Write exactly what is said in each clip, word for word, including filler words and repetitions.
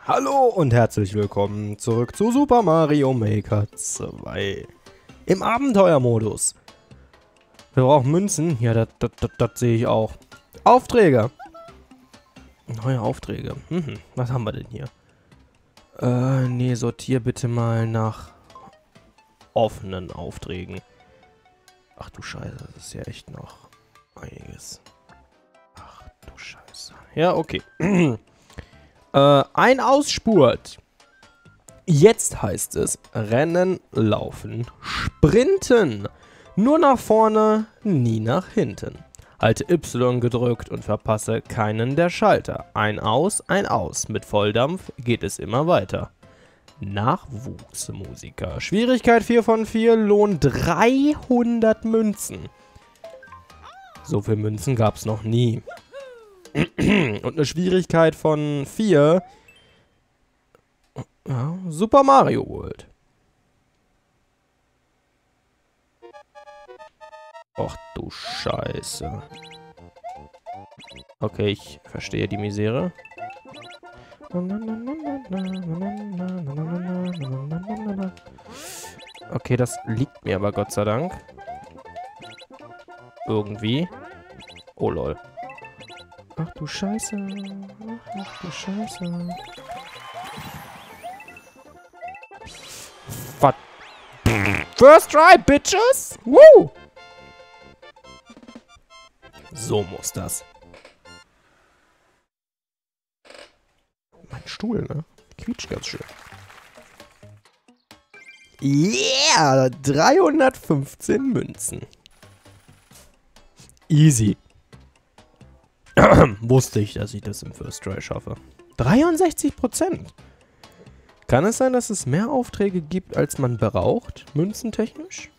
Hallo und herzlich willkommen zurück zu Super Mario Maker zwei im Abenteuermodus. Wir brauchen Münzen. Ja, das, das, das, das sehe ich auch. Aufträge. Neue Aufträge. Mhm. Was haben wir denn hier? Äh, nee, sortier bitte mal nach offenen Aufträgen. Ach du Scheiße, das ist ja echt noch einiges. Ach du Scheiße. Ja, okay. Äh, ein Ausspurt. Jetzt heißt es Rennen, Laufen, Sprinten. Nur nach vorne, nie nach hinten. Halte Y gedrückt und verpasse keinen der Schalter. Ein Aus, ein Aus. Mit Volldampf geht es immer weiter. Nachwuchsmusiker. Schwierigkeit vier von vier, Lohn dreihundert Münzen. So viel Münzen gab es noch nie. Und eine Schwierigkeit von vier. Ja, Super Mario World. Och du Scheiße. Okay, ich verstehe die Misere. Okay, das liegt mir aber Gott sei Dank. Irgendwie. Oh lol. Ach du Scheiße. Ach du Scheiße. Was? First try, bitches! Woo! So muss das. Mein Stuhl, ne? Quietscht ganz schön. Yeah! dreihundertfünfzehn Münzen. Easy. Wusste ich, dass ich das im First Try schaffe. dreiundsechzig Prozent. Kann es sein, dass es mehr Aufträge gibt, als man braucht, münzentechnisch?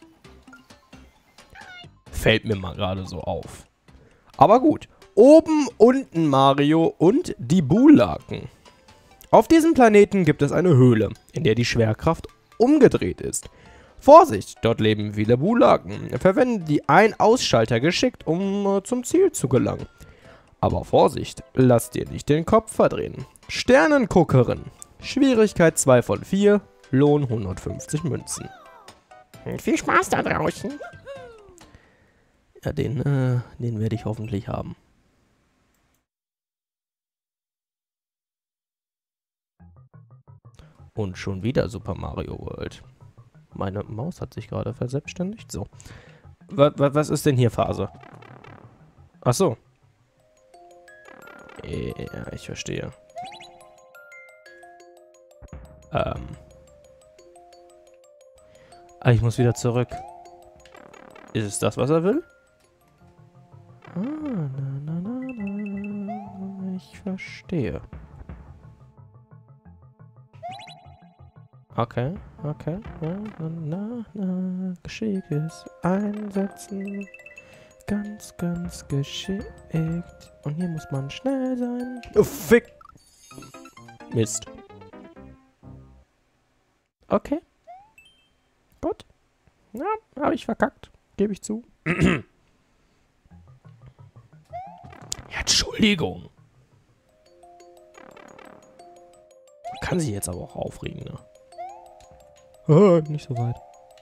Fällt mir mal gerade so auf. Aber gut. Oben, unten Mario und die Bulaken. Auf diesem Planeten gibt es eine Höhle, in der die Schwerkraft umgedreht ist. Vorsicht, dort leben viele Bulaken. Verwende die Ein-Ausschalter geschickt, um äh, zum Ziel zu gelangen. Aber Vorsicht, lass dir nicht den Kopf verdrehen. Sternenguckerin. Schwierigkeit zwei von vier, Lohn hundertfünfzig Münzen. Viel Spaß da draußen. Ja, den, äh, den werde ich hoffentlich haben. Und schon wieder Super Mario World. Meine Maus hat sich gerade verselbstständigt. So. Was, was ist denn hier Phase? Ach so. Ja, ich verstehe. Ähm. Ah, ich muss wieder zurück. Ist es das, was er will? Ah, na, na, na, na. Ich verstehe. Okay, okay. Na, na, na, na. Geschicktes Einsetzen. Ganz, ganz geschickt. Und hier muss man schnell sein. Oh, fick. Mist. Okay. Gut. Ja, habe ich verkackt. Gebe ich zu. Ja, Entschuldigung. Kann sich jetzt aber auch aufregen, ne? Oh, nicht so weit.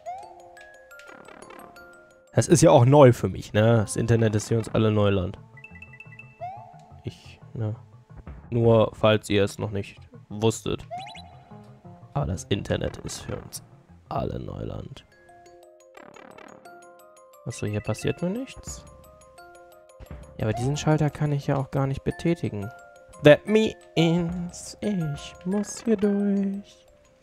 Das ist ja auch neu für mich, ne? Das Internet ist für uns alle Neuland. Ich, ne? Nur, falls ihr es noch nicht wusstet. Aber das Internet ist für uns alle Neuland. Achso, hier passiert nur nichts. Ja, aber diesen Schalter kann ich ja auch gar nicht betätigen. That means, ich muss hier durch.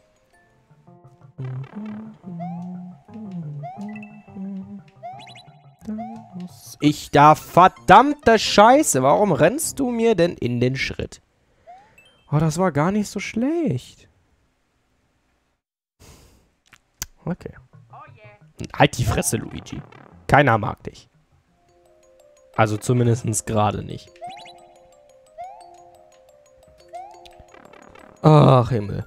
Ich da verdammte Scheiße. Warum rennst du mir denn in den Schritt? Oh, das war gar nicht so schlecht. Okay. Halt die Fresse, Luigi. Keiner mag dich. Also zumindest gerade nicht. Ach, Himmel.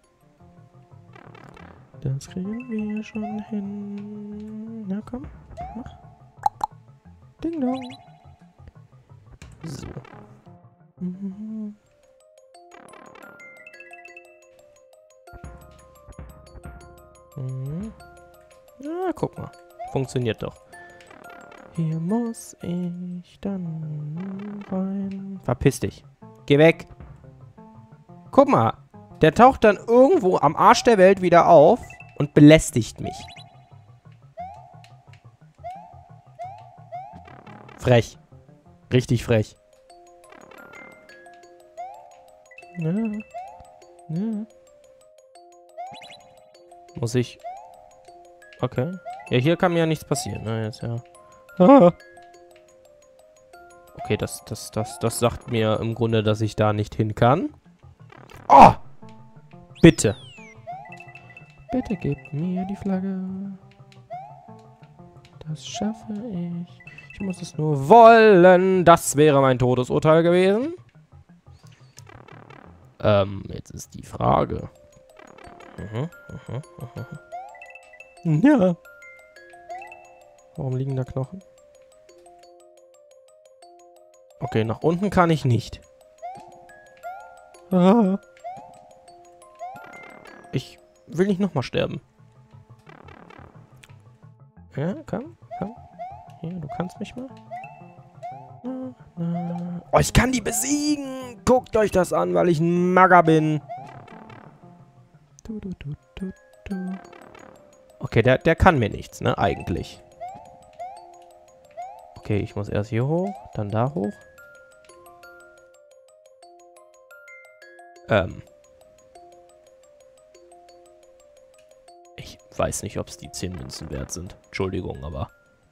Das kriegen wir schon hin. Na komm, mach. Ding dong. So. Mhm. Mhm. Ja, guck mal. Funktioniert doch. Hier muss ich dann rein. Verpiss dich. Geh weg. Guck mal. Der taucht dann irgendwo am Arsch der Welt wieder auf und belästigt mich. Frech. Richtig frech. Ja. Ja. Muss ich... Okay. Ja, hier kann mir ja nichts passieren, ne? Jetzt ja. Ah. Okay, das, das, das, das sagt mir im Grunde, dass ich da nicht hin kann. Oh! Bitte. Bitte gib mir die Flagge. Das schaffe ich. Ich muss es nur wollen. Das wäre mein Todesurteil gewesen. Ähm, jetzt ist die Frage. Mhm, mhm, mhm. Ja. Warum liegen da Knochen? Okay, nach unten kann ich nicht. Ah. Ich will nicht nochmal sterben. Ja, komm, komm. Hier, du kannst mich mal. Oh, ich kann die besiegen! Guckt euch das an, weil ich ein Magger bin. Okay, der, der kann mir nichts, ne? Eigentlich. Okay, ich muss erst hier hoch, dann da hoch. Ähm. Ich weiß nicht, ob es die zehn Münzen wert sind. Entschuldigung, aber...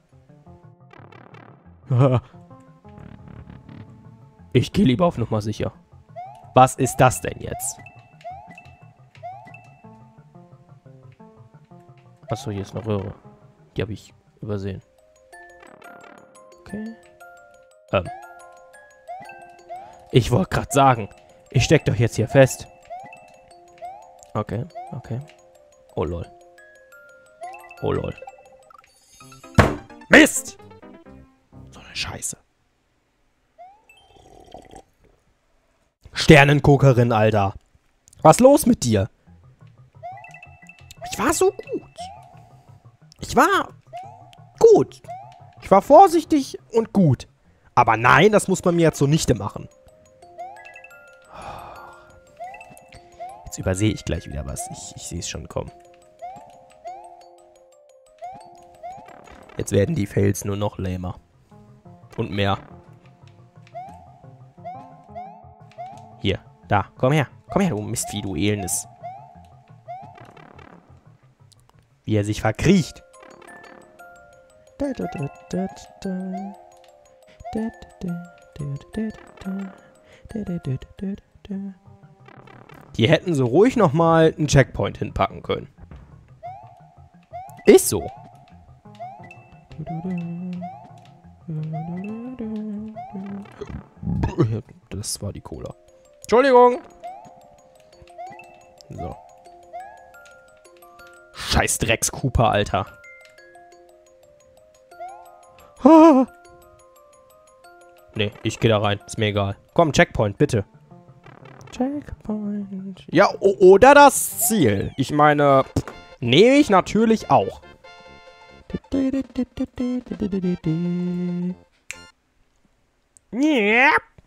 Ich gehe lieber auf Nummer sicher. Was ist das denn jetzt? Achso, hier ist eine Röhre. Die habe ich übersehen. Okay. Ähm. Ich wollte gerade sagen, ich steck doch jetzt hier fest. Okay, okay. Oh lol. Oh lol. Mist! So eine Scheiße. Sternenguckerin, Alter. Was los mit dir? Ich war so gut. Ich war gut. Ich war vorsichtig und gut. Aber nein, das muss man mir jetzt zunichte machen. Jetzt übersehe ich gleich wieder was. Ich, ich sehe es schon kommen. Jetzt werden die Fails nur noch lamer. Und mehr. Hier, da, komm her. Komm her, du Mistvieh, du Elends. Wie er sich verkriecht. Die hätten so ruhig nochmal einen Checkpoint hinpacken können. Ist so. Das war die Cola. Entschuldigung. So. Scheiß Drecks-Cooper, Alter. Ah. Nee, ich gehe da rein. Ist mir egal. Komm, Checkpoint, bitte. Checkpoint. Ja, oder das Ziel. Ich meine, nehme ich natürlich auch. Yeah.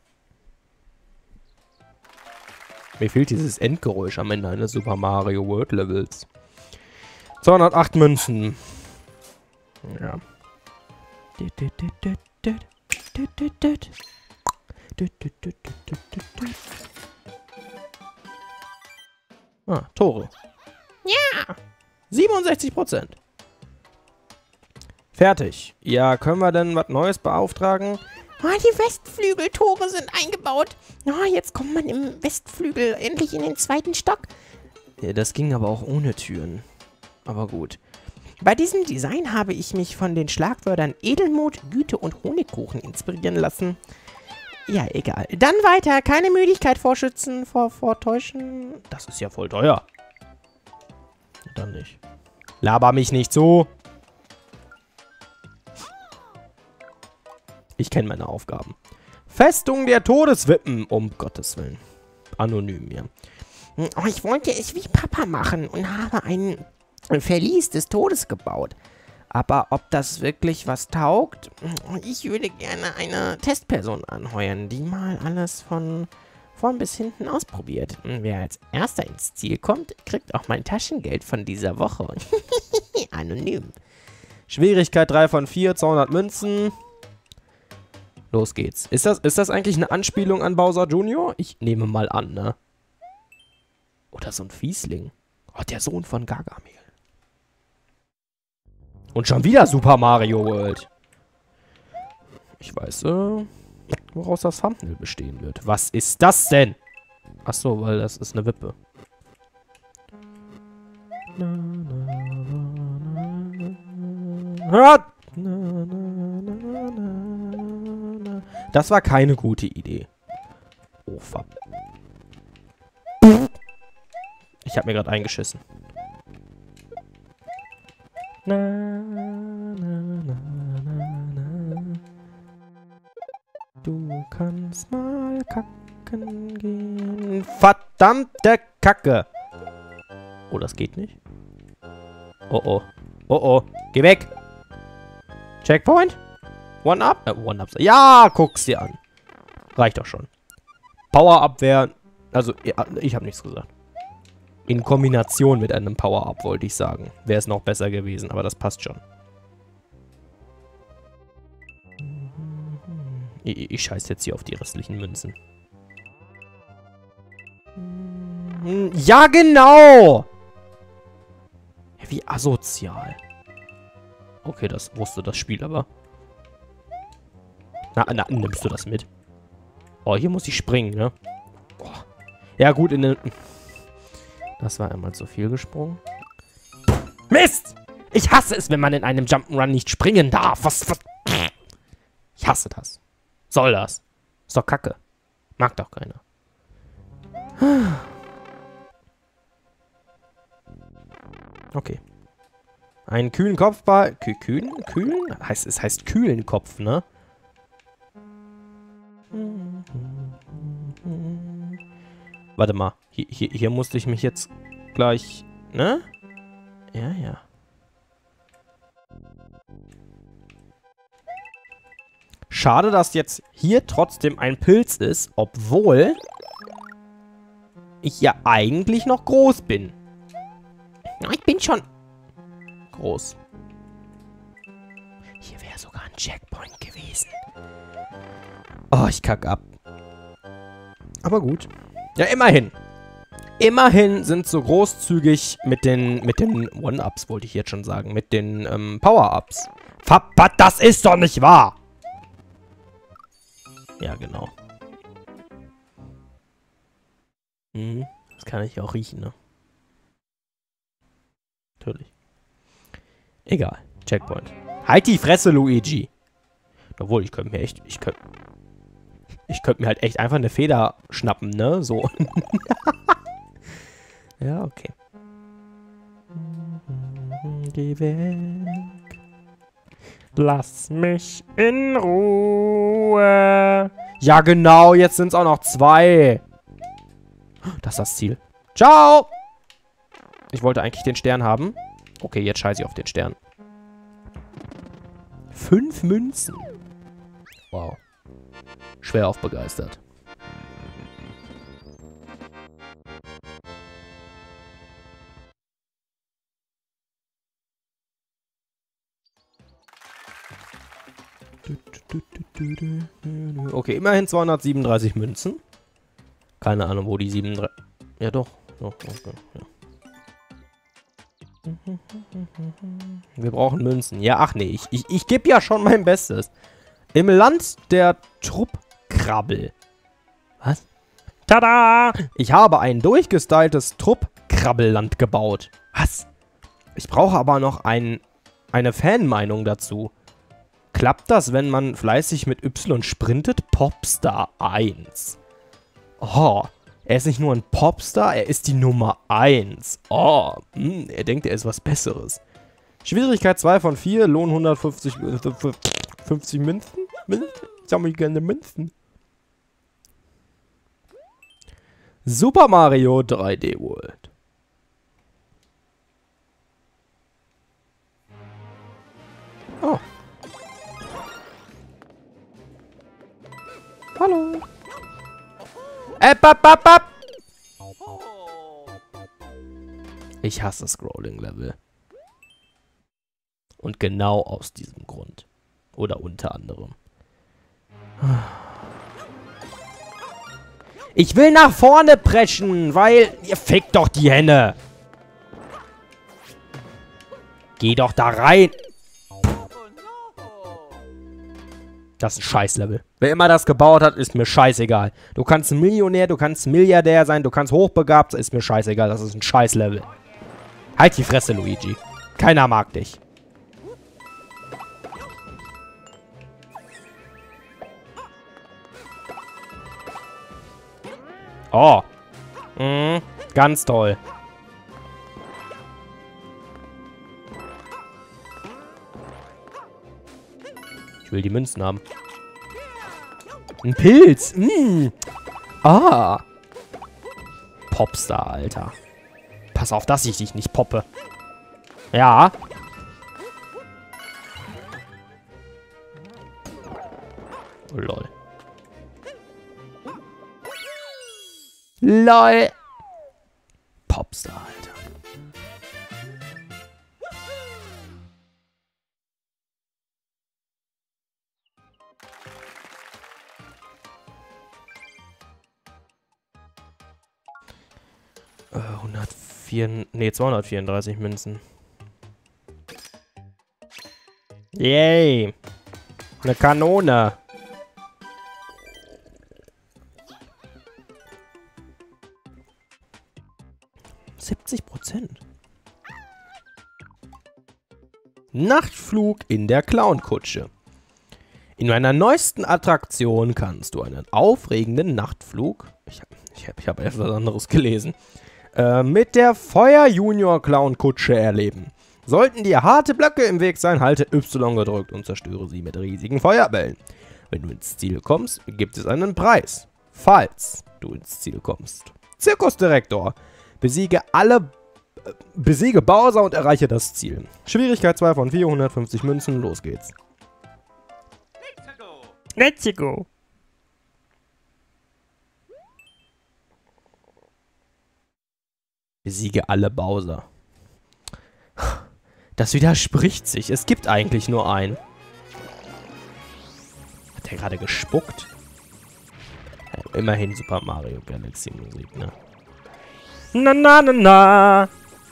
Mir fehlt dieses Endgeräusch am Ende eines Super Mario World Levels. zweihundertacht Münzen. Ja. Ah, Tore. Ja! siebenundsechzig Prozent. Fertig. Ja, können wir denn was Neues beauftragen? Oh, die Westflügeltore sind eingebaut. Oh, jetzt kommt man im Westflügel endlich in den zweiten Stock. Ja, das ging aber auch ohne Türen. Aber gut. Bei diesem Design habe ich mich von den Schlagwörtern Edelmut, Güte und Honigkuchen inspirieren lassen. Ja, egal. Dann weiter. Keine Müdigkeit vorschützen, vor, vortäuschen. Das ist ja voll teuer. Dann nicht. Laber mich nicht so. Ich kenne meine Aufgaben. Festung der Todeswippen. Um Gottes Willen. Anonym, ja. Oh, ich wollte es wie Papa machen und habe einen Verlies des Todes gebaut. Aber ob das wirklich was taugt? Ich würde gerne eine Testperson anheuern, die mal alles von vorn bis hinten ausprobiert. Wer als erster ins Ziel kommt, kriegt auch mein Taschengeld von dieser Woche. Anonym. Schwierigkeit drei von vier, zweihundert Münzen. Los geht's. Ist das, ist das eigentlich eine Anspielung an Bowser Junior? Ich nehme mal an, ne? Oder so ein Fiesling. Oh, der Sohn von Gargamel. Und schon wieder Super Mario World. Ich weiß, äh, woraus das Thumbnail bestehen wird. Was ist das denn? Achso, weil das ist eine Wippe. Das war keine gute Idee. Oh, fuck. Ich habe mir gerade eingeschissen. Na, na, na, na, na. Du kannst mal kacken gehen. Verdammte Kacke. Oh, das geht nicht. Oh, oh. Oh, oh. Geh weg. Checkpoint? One-Up? Äh, One-Up. Ja, guck's dir an. Reicht doch schon. Power-Up-Wehr. Also, ich habe nichts gesagt. In Kombination mit einem Power-Up, wollte ich sagen. Wäre es noch besser gewesen, aber das passt schon. Ich, ich scheiß jetzt hier auf die restlichen Münzen. Ja, genau! Wie asozial. Okay, das wusste das Spiel aber. Na, na, nimmst du das mit? Oh, hier muss ich springen, ne? Oh. Ja, gut, in den... Das war einmal zu viel gesprungen. Mist! Ich hasse es, wenn man in einem Jump'n'Run nicht springen darf. Was, was? Ich hasse das. Soll das? Ist doch kacke. Mag doch keiner. Okay. Einen kühlen Kopfball. Kü kühlen? Kühlen? Heißt, es heißt kühlen Kopf, ne? Warte mal. Hier, hier, hier musste ich mich jetzt gleich... Ne? Ja, ja. Schade, dass jetzt hier trotzdem ein Pilz ist, obwohl ich ja eigentlich noch groß bin. Ich bin schon groß. Hier wäre sogar ein Checkpoint gewesen. Oh, ich kack ab. Aber gut. Ja, immerhin. Immerhin sind so großzügig mit den, mit den One-Ups, wollte ich jetzt schon sagen. Mit den ähm, Power-Ups. Verpat, das ist doch nicht wahr! Ja, genau. Mhm, das kann ich auch riechen, ne? Natürlich. Egal. Checkpoint. Halt die Fresse, Luigi! Obwohl, ich könnte mir echt... Ich könnte... Ich könnte mir halt echt einfach eine Feder schnappen, ne? So. Ja, okay. Geh weg. Lass mich in Ruhe. Ja, genau. Jetzt sind es auch noch zwei. Das ist das Ziel. Ciao. Ich wollte eigentlich den Stern haben. Okay, jetzt scheiße ich auf den Stern. Fünf Münzen. Wow. Schwer auf begeistert. Okay, immerhin zweihundertsiebenunddreißig Münzen. Keine Ahnung, wo die siebenunddreißig... Ja, doch. doch okay, ja. Wir brauchen Münzen. Ja, ach nee, ich, ich, ich gebe ja schon mein Bestes. Im Land der Truppkrabbel. Was? Tada! Ich habe ein durchgestyltes Truppkrabbelland gebaut. Was? Ich brauche aber noch ein, eine Fanmeinung dazu. Klappt das, wenn man fleißig mit Y sprintet? Popstar eins. Oh, er ist nicht nur ein Popstar, er ist die Nummer eins. Oh, mh, er denkt, er ist was Besseres. Schwierigkeit zwei von vier, Lohn hundertfünfzig fünfzig Münzen? Münzen? Ich sammle gerne Münzen. Super Mario drei D World. App, app, app, app. Ich hasse Scrolling-Level. Und genau aus diesem Grund. Oder unter anderem. Ich will nach vorne preschen, weil... Ihr fickt doch die Henne. Geh doch da rein. Das ist ein Scheißlevel. Wer immer das gebaut hat, ist mir scheißegal. Du kannst ein Millionär, du kannst Milliardär sein, du kannst hochbegabt, ist mir scheißegal. Das ist ein Scheißlevel. Halt die Fresse, Luigi. Keiner mag dich. Oh. Mhm. Ganz toll. Ich will die Münzen haben. Ein Pilz. Mm. Ah. Popstar, Alter. Pass auf, dass ich dich nicht poppe. Ja. Oh, lol. LOL. Popstar, Alter. Äh, hundertvier... Nee, zweihundertvierunddreißig Münzen. Yay. Eine Kanone. siebzig Prozent. Nachtflug in der Clownkutsche. In meiner neuesten Attraktion kannst du einen aufregenden Nachtflug, ich habe ich hab, ich hab etwas anderes gelesen, äh, mit der Feuer Junior Clownkutsche erleben. Sollten dir harte Blöcke im Weg sein, halte Y gedrückt und zerstöre sie mit riesigen Feuerbällen. Wenn du ins Ziel kommst, gibt es einen Preis. Falls du ins Ziel kommst. Zirkusdirektor. Besiege alle, äh, besiege Bowser und erreiche das Ziel. Schwierigkeit zwei von vierhundertfünfzig Münzen, los geht's. Let's go. Let's go. Besiege alle Bowser. Das widerspricht sich. Es gibt eigentlich nur einen. Hat der gerade gespuckt? Ja, immerhin Super Mario Galaxy Musik, ne? Na, na, na, na.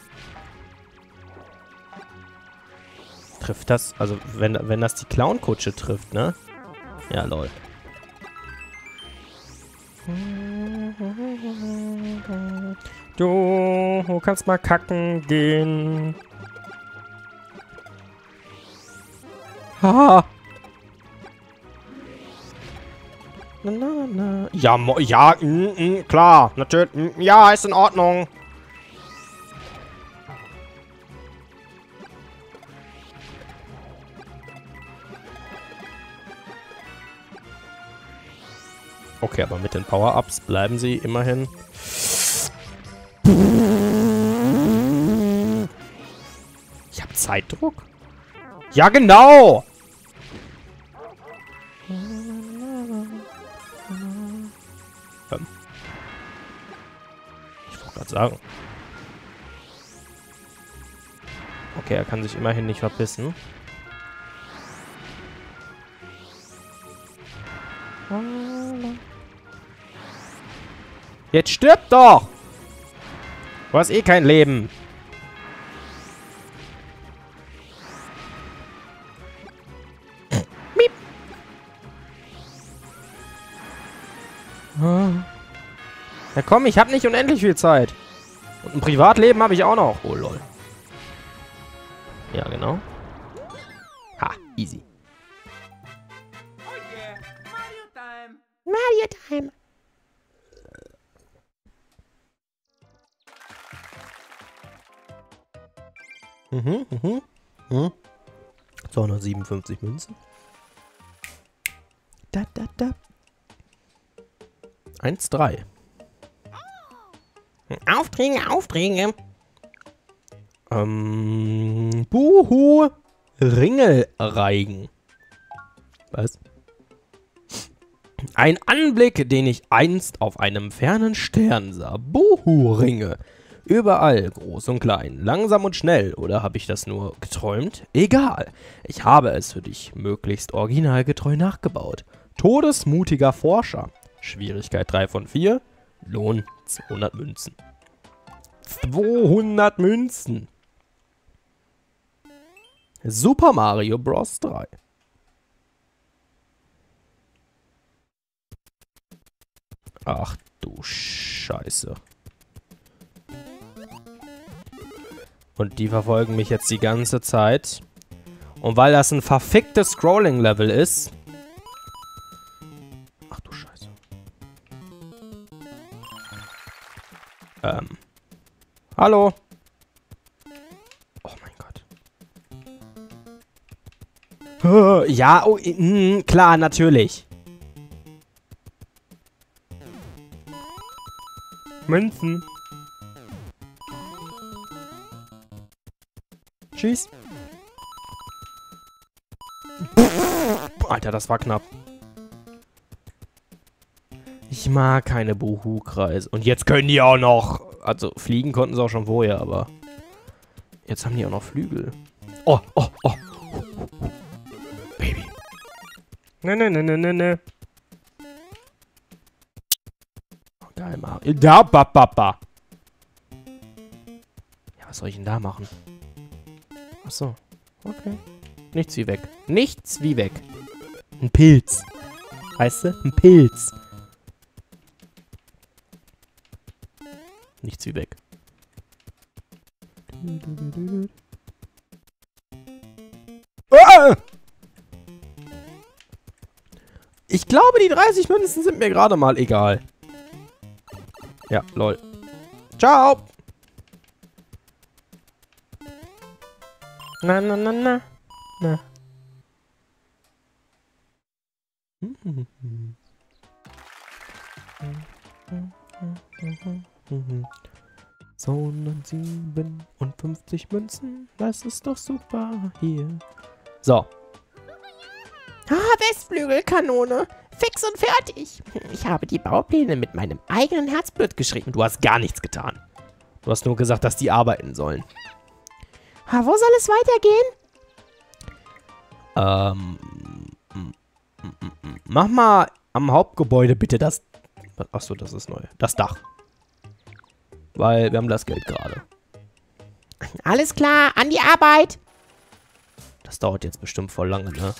Trifft das? Also, wenn, wenn das die Clownkutsche trifft, ne? Ja, lol. Du kannst mal kacken gehen. Haha. Na, na, na. Ja, mo ja, mm, mm, klar, natürlich. Mm, ja, ist in Ordnung. Okay, aber mit den Power-Ups bleiben sie immerhin. Ich habe Zeitdruck? Ja, genau! Ich wollte gerade sagen. Okay, er kann sich immerhin nicht verpissen. Jetzt stirb doch! Du hast eh kein Leben. Miep. Na komm, ich habe nicht unendlich viel Zeit. Und ein Privatleben habe ich auch noch. Oh, lol. Ja, genau. Ha, easy. Oh yeah, Mario time. Mario Time. Mhm, mhm, mhm. zweihundertsiebenundfünfzig Münzen. Da, da, da. eins, drei. Aufträge, Aufträge. Ähm, Buhu. Ringelreigen. Was? Ein Anblick, den ich einst auf einem fernen Stern sah. Buhu-Ringe. Überall, groß und klein, langsam und schnell. Oder habe ich das nur geträumt? Egal. Ich habe es für dich möglichst originalgetreu nachgebaut. Todesmutiger Forscher. Schwierigkeit drei von vier. Lohn zweihundert Münzen. zweihundert Münzen. Super Mario Bros. drei. Ach du Scheiße. Und die verfolgen mich jetzt die ganze Zeit. Und weil das ein verficktes Scrolling-Level ist... Ach du Scheiße. Ähm. Hallo? Oh mein Gott. Ja, oh, mh, klar, natürlich. Münzen. Tschüss. Alter, das war knapp. Ich mag keine Buhu-Kreise. Und jetzt können die auch noch... Also, fliegen konnten sie auch schon vorher, aber... Jetzt haben die auch noch Flügel. Oh, oh, oh. Baby. Ne, ne, ne, ne, ne, ne. Oh, geil, Mario. Da, ba, ba, ba. Ja, was soll ich denn da machen? Ach so. Okay. Nichts wie weg. Nichts wie weg. Ein Pilz. Weißt du? Ein Pilz. Nichts wie weg. Ah! Ich glaube, die dreißig Münzen sind mir gerade mal egal. Ja, lol. Ciao! Na, na, na, na. Na. So, siebenundfünfzig Münzen. Das ist doch super hier. So. Ah, Westflügelkanone. Fix und fertig. Ich habe die Baupläne mit meinem eigenen Herzblut geschrieben. Du hast gar nichts getan. Du hast nur gesagt, dass die arbeiten sollen. Ah, wo soll es weitergehen? Ähm. Mach mal am Hauptgebäude bitte das... Achso, das ist neu. Das Dach. Weil wir haben das Geld gerade. Alles klar, an die Arbeit. Das dauert jetzt bestimmt voll lange, ne?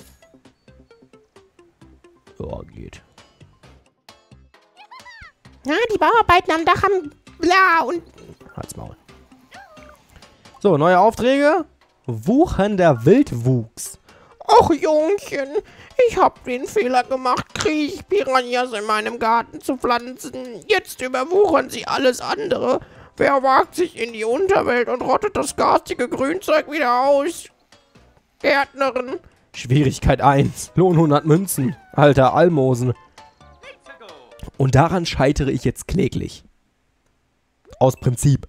Ja, geht. Ja, die Bauarbeiten am Dach haben... Bla und... Halt's Maul. So, neue Aufträge. Wuchender Wildwuchs. Och, Jungchen, ich hab den Fehler gemacht, Kriech-Piranhas in meinem Garten zu pflanzen. Jetzt überwuchern sie alles andere. Wer wagt sich in die Unterwelt und rottet das garstige Grünzeug wieder aus? Gärtnerin. Schwierigkeit eins. Lohn hundert Münzen. Alter, Almosen. Und daran scheitere ich jetzt kläglich. Aus Prinzip.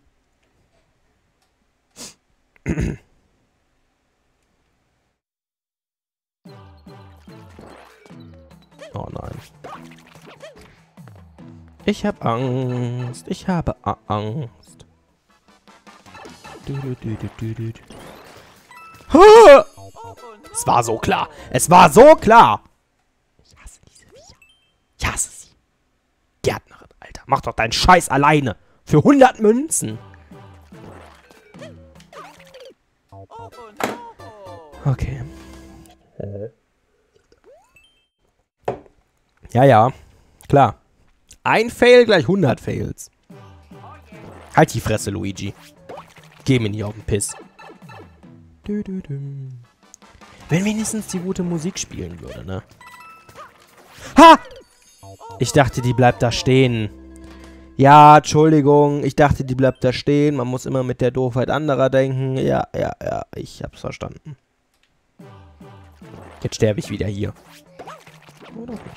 Oh nein. Ich hab Angst. Ich habe A Angst. Es war so klar. Es war so klar. Ich hasse diese Viecher. Ich hasse sie. Gärtnerin, Alter. Mach doch deinen Scheiß alleine. Für hundert Münzen. Okay. Ja, ja. Klar. Ein Fail gleich hundert Fails. Halt die Fresse, Luigi. Geh mir nicht auf den Piss. Wenn wenigstens die gute Musik spielen würde, ne? Ha! Ich dachte, die bleibt da stehen. Ja, Entschuldigung. Ich dachte, die bleibt da stehen. Man muss immer mit der Doofheit anderer denken. Ja, ja, ja. Ich hab's verstanden. Jetzt sterbe ich wieder hier. Oder nicht?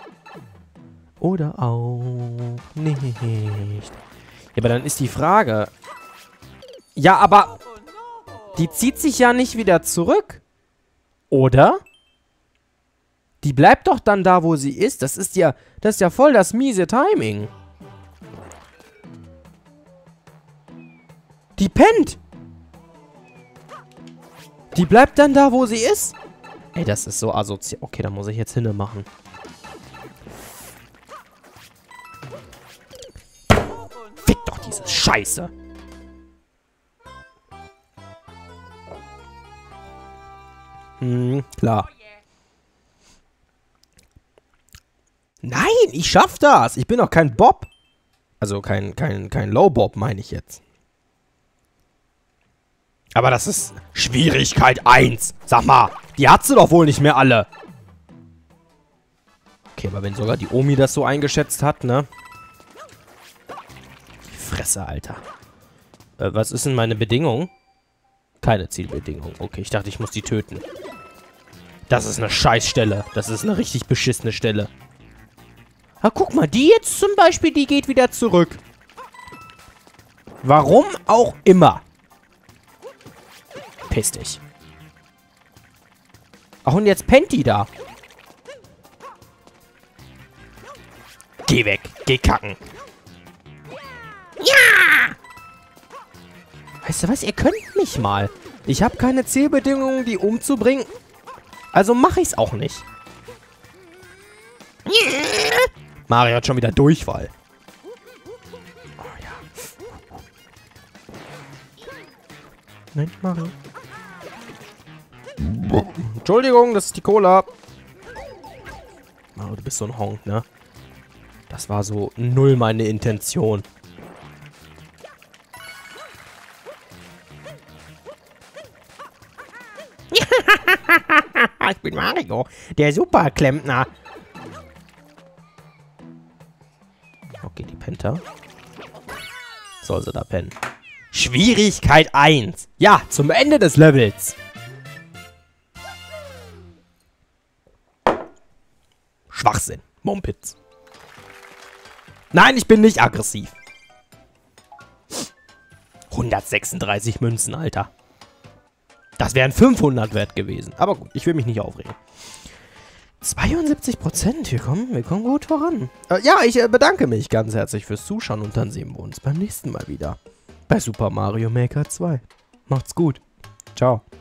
Oder auch nicht. Ja, aber dann ist die Frage... Ja, aber... Die zieht sich ja nicht wieder zurück. Oder? Die bleibt doch dann da, wo sie ist. Das ist ja, das ist ja voll das miese Timing. Die pennt. Die bleibt dann da, wo sie ist. Ey, das ist so asozial. Okay, da muss ich jetzt hinne machen. Fick doch diese Scheiße. Hm, klar. Nein, ich schaff das. Ich bin doch kein Bob. Also kein, kein, kein Low-Bob, meine ich jetzt. Aber das ist Schwierigkeit eins. Sag mal, die hat sie doch wohl nicht mehr alle. Okay, aber wenn sogar die Omi das so eingeschätzt hat, ne? Die Fresse, Alter. Äh, was ist denn meine Bedingung? Keine Zielbedingung. Okay, ich dachte, ich muss die töten. Das ist eine Scheißstelle. Das ist eine richtig beschissene Stelle. Ah, guck mal, die jetzt zum Beispiel, die geht wieder zurück. Warum auch immer. Piss dich. Ach, und jetzt pennt die da. Geh weg. Geh kacken. Ja! Weißt du was? Ihr könnt mich mal. Ich habe keine Zielbedingungen, die umzubringen. Also mache ich's auch nicht. Mario hat schon wieder Durchfall. Oh ja. Nein, Mario. Entschuldigung, das ist die Cola. Mario, du bist so ein Honk, ne? Das war so null meine Intention. Ich bin Mario, der Superklempner. Okay, die pennt da. Soll sie da pennen. Schwierigkeit eins. Ja, zum Ende des Levels. Schwachsinn. Mumpitz. Nein, ich bin nicht aggressiv. hundertsechsunddreißig Münzen, Alter. Das wären fünfhundert wert gewesen. Aber gut, ich will mich nicht aufregen. zweiundsiebzig Prozent. Wir kommen, wir kommen gut voran. Äh, ja, ich äh, bedanke mich ganz herzlich fürs Zuschauen und dann sehen wir uns beim nächsten Mal wieder. Bei Super Mario Maker zwei. Macht's gut. Ciao.